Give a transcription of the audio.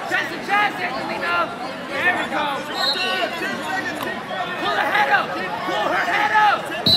Chest to chest, Angelina. There we go. Pull her head up. Pull her head up.